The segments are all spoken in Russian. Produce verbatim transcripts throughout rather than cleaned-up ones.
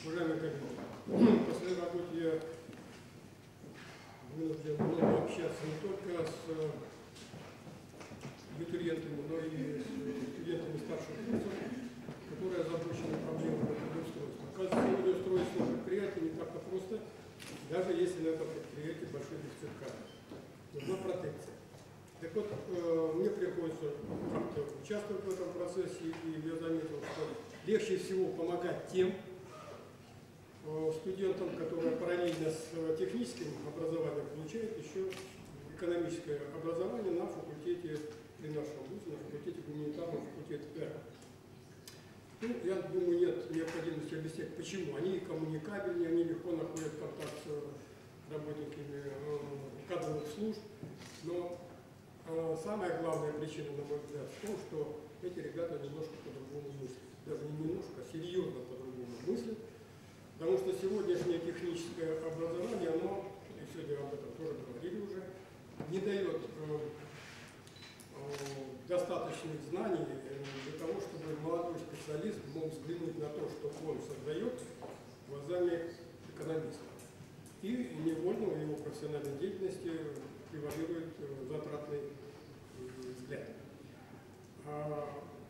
Уважаемые коллеги, по своей работе я вынужден много общаться не только с абитуриентами, но и с студентами старших курсов, которые озабочены проблемами трудоустройства. Оказывается, сегодня устроиться на предприятие не так-то просто, даже если на этом предприятии большой дефицит кадров. Нужна протекция. Так вот, мне приходится как-то участвовать в этом процессе, и я заметил, что легче всего помогать тем студентам, которые параллельно с техническим образованием получают еще экономическое образование на факультете, при нашем вузе, на факультете гуманитарного факультета эр. Ну, я думаю, нет необходимости объяснять, почему. Они коммуникабельнее, они легко находят контакт с работниками кадровых служб, но самая главная причина, на мой взгляд, в том, что эти ребята немножко по-другому мыслят. Даже не немножко, а серьезно по-другому мыслят. Потому что сегодняшнее техническое образование, оно, и сегодня об этом тоже говорили уже, не дает э, э, достаточных знаний для того, чтобы молодой специалист мог взглянуть на то, что он создает, глазами экономиста. И невольно в его профессиональной деятельности превалирует э, затратный э, взгляд. А,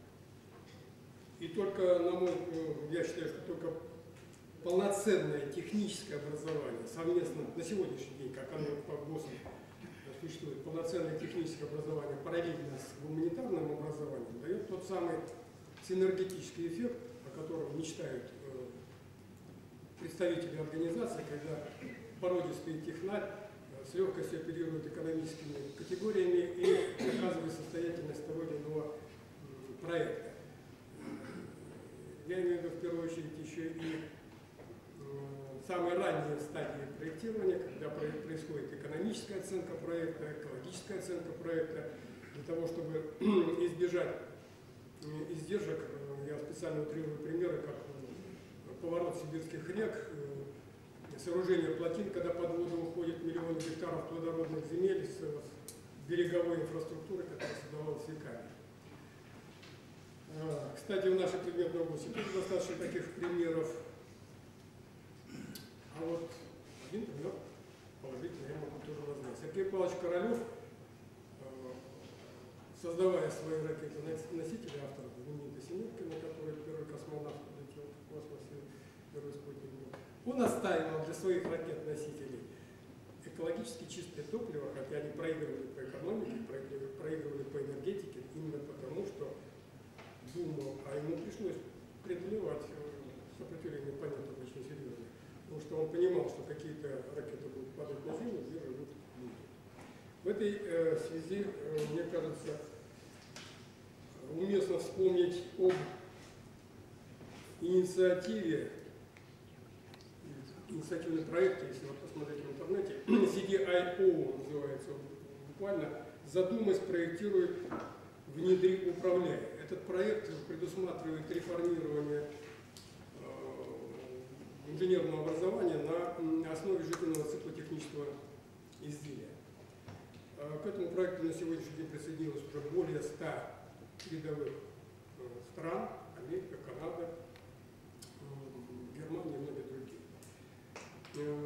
и только, на мой, я считаю, что только полноценное техническое образование, совместно на сегодняшний день, как оно по ГОСам существует, полноценное техническое образование параллельно с гуманитарным образованием дает тот самый синергетический эффект, о котором мечтают э, представители организации, когда породистый технарь э, с легкостью оперирует экономическими категориями и доказывает состоятельность того или иного э, проекта. Я имею в виду в первую очередь еще и самые ранние стадии проектирования, когда происходит экономическая оценка проекта, экологическая оценка проекта, для того, чтобы избежать издержек. Я специально утрирую примеры, как поворот сибирских рек, сооружение плотин, когда под воду уходит миллион гектаров плодородных земель с береговой инфраструктуры, которая создавалась веками. Кстати, в нашей предметной области тоже достаточно таких примеров. А вот один пример положительный я могу тоже назвать. Сергей Павлович Королев, создавая свои ракеты-носители, автор знаменитой «семерки», на которой первый космонавт полетел в космос и первый спутник был, он оставил для своих ракет-носителей экологически чистое топливо, хотя они проигрывали по экономике, проигрывали, проигрывали по энергетике, именно потому, что думал, а ему пришлось преодолевать сопротивление планеты очень серьезно. Потому что он понимал, что какие-то ракеты будут падать на Землю, где живут люди. В этой э, связи, э, мне кажется, уместно вспомнить об инициативе, инициативном проекте, если вы посмотрите в интернете, си ди ай о называется буквально, «Задумай, спроектируй, внедри, управляй». Этот проект предусматривает реформирование инженерного образования на основе жизненного цикла технического изделия. К этому проекту на сегодняшний день присоединилось уже более ста передовых стран: Америка, Канада, Германия и многие другие.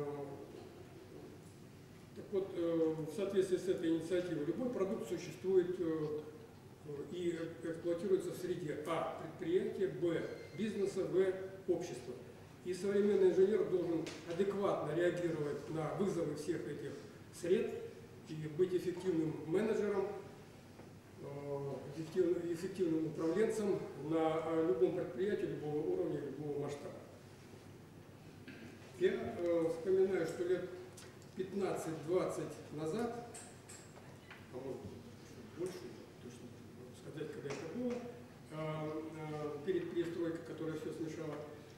Так вот, в соответствии с этой инициативой, любой продукт существует и эксплуатируется в среде а. предприятия, б. бизнеса, в. общества. И современный инженер должен адекватно реагировать на вызовы всех этих сред и быть эффективным менеджером, эффективным, эффективным управленцем на любом предприятии, любого уровня, любого масштаба. Я э, вспоминаю, что лет пятнадцать-двадцать назад, а может больше, точно сказать, когда это было, э, э, перед перестройкой, которая все смешала,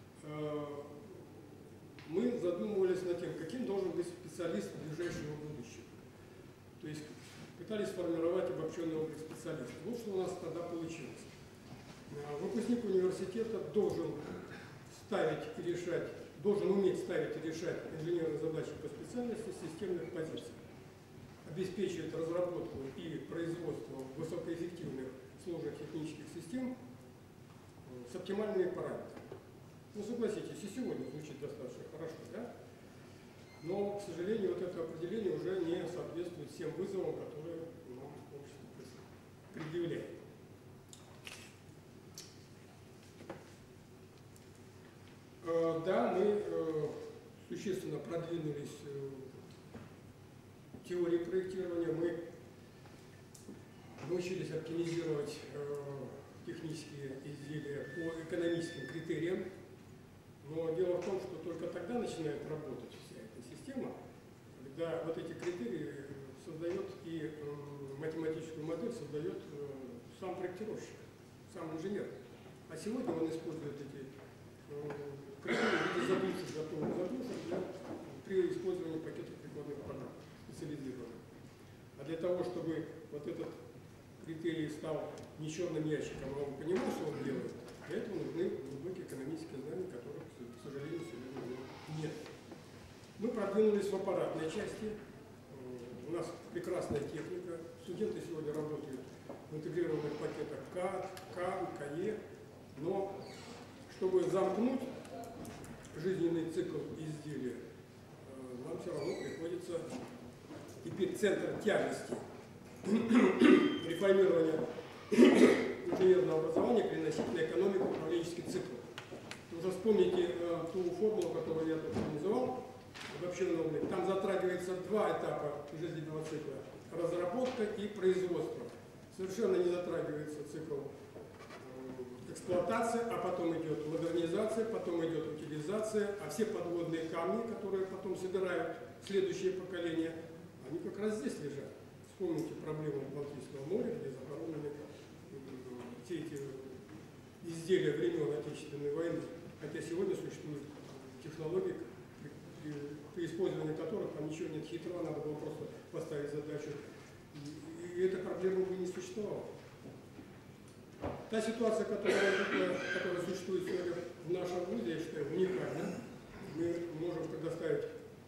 мы задумывались над тем, каким должен быть специалист ближайшего будущего. То есть пытались сформировать обобщенный облик специалиста. Вот что у нас тогда получилось. Выпускник университета должен ставить и решать, должен уметь ставить и решать инженерные задачи по специальности системных позиций, обеспечивать разработку и производство высокоэффективных сложных технических систем с оптимальными параметрами. Ну, согласитесь, и сегодня звучит достаточно хорошо, да? Но, к сожалению, вот это определение уже не соответствует всем вызовам, которые нам общество предъявляет. Да, мы существенно продвинулись в теории проектирования, мы научились оптимизировать технические изделия по экономическим критериям. Но дело в том, что только тогда начинает работать вся эта система, когда вот эти критерии создает и математическую модель создает сам проектировщик, сам инженер. А сегодня он использует эти критерии в виде задушек, готовых задушек для, при использовании пакетов прикладных программ специализированных. А для того, чтобы вот этот критерий стал не черным ящиком, а он понимал, что он делает, для этого нужны глубокие экономические знания, которых, к сожалению, сегодня нет. Мы продвинулись в аппаратной части. У нас прекрасная техника. Студенты сегодня работают в интегрированных пакетах ка, кан, кае. Но чтобы замкнуть жизненный цикл изделия, нам все равно приходится теперь центр тягости реформирования инженерного образования переносить на экономику управленческий цикл. Вы уже вспомните э, ту формулу, которую я тут организовал, обобщенный облик. Там затрагивается два этапа жизненного цикла. Разработка и производство. Совершенно не затрагивается цикл э, эксплуатации, а потом идет модернизация, потом идет утилизация, а все подводные камни, которые потом собирают следующее поколение, они как раз здесь лежат. Вспомните проблему Балтийского моря, где захоронены все эти изделия времен Отечественной войны. Хотя сегодня существуют технологии, при, при использовании которых там ничего нет хитрого, надо было просто поставить задачу. И, и эта проблема бы не существовала. Та ситуация, которая, которая существует сегодня в нашем вузе, я считаю, уникальна. Мы можем предоставить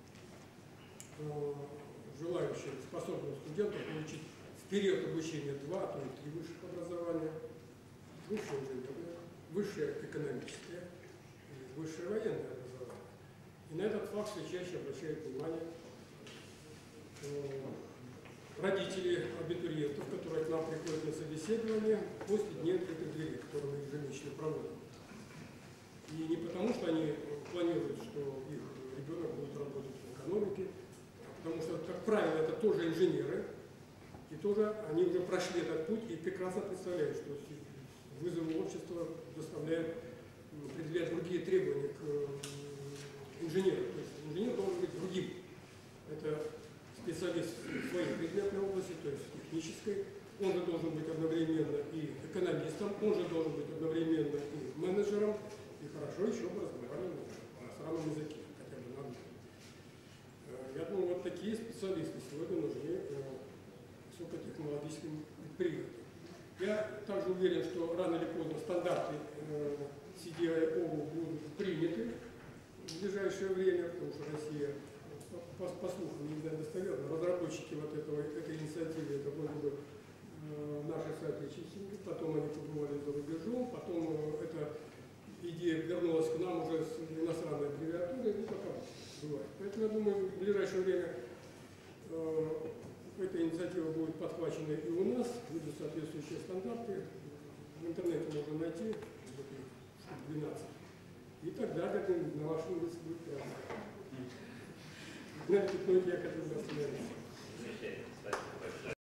э, желающим, способным студентам получить в период обучения два, то есть три высших образования, высшее инженерное, высшее экономическое и высшее военное образование. И на этот факт все чаще обращают внимание э, родители абитуриентов, которые к нам приходят на собеседование после дней открытых дверей, которые мы ежемесячно проводим. И не потому, что они планируют, что их ребенок будет работать в экономике, а потому что, как правило, это тоже инженеры, и тоже они уже прошли этот путь и прекрасно представляют, что вызовы общества заставляют определять другие требования к инженеру. То есть инженер должен быть другим. Это специалист в своей предметной области, то есть технической. Он же должен быть одновременно и экономистом, он же должен быть одновременно и менеджером, и хорошо еще бы разговаривать на иностранном языке, хотя бы на английском. Я думаю, вот такие специалисты сегодня нужны высокотехнологическим предприятиям. Я также уверен, что рано или поздно стандарты э, си ди ай о будут приняты в ближайшее время, потому что Россия, по, по слухам, не знаю достоверно, разработчики вот этого, этой инициативы, это вроде бы э, наши соотечественники, потом они побывали за рубежом, потом э, эта идея вернулась к нам уже с иностранной аббревиатурой, ну пока бывает. Поэтому, я думаю, в ближайшее время э, эта инициатива будет подхвачена и у нас, будут соответствующие стандарты. В интернете можно найти, двенадцать. И тогда, как на вашем лице будет правильно. На этой ноте я хотел бы остановиться.